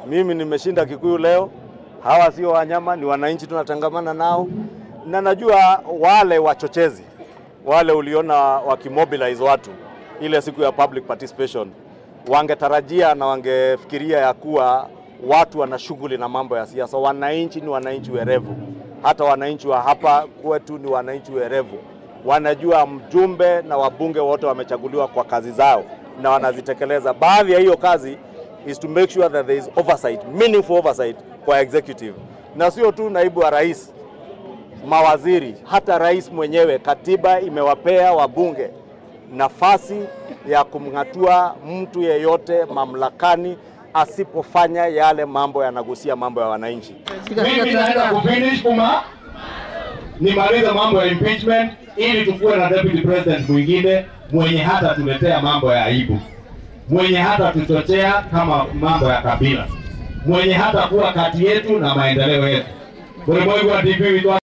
Mimi nimeshinda Kikuyu leo. Hawa sio wanyama, ni wananchi tunatangamana nao. Na najua wale wachochezi, wale uliona wakimobilize watu ile siku ya public participation, wangetarajia na wangefikiria ya kuwa watu wana shughuli na mambo ya siasa. Wananchi ni wananchi werevu. Hata wananchi wa hapa kwetu ni wananchi werevu. Wanajua mjumbe na wabunge wote wamechaguliwa kwa kazi zao na wanazitekeleza. Baadhi ya hiyo kazi is to make sure that there is oversight, meaningful oversight kwa executive. Na sio tu naibu wa rais, mawaziri, hata rais mwenyewe. Katiba imewapea wabunge nafasi ya kumngatua mtu yeyote mamlakani asipofanya yale mambo yanagusia mambo ya wananchi. Mimi naenda kufinish nimalize mambo ya impeachment ili tukue na deputy president mwingine mwenye hata tuletea mambo ya aibu, mwenye hata tuchochea kama mambo ya kabila, mwenye hata kuwa kati yetu na maendeleo yetu. Kwa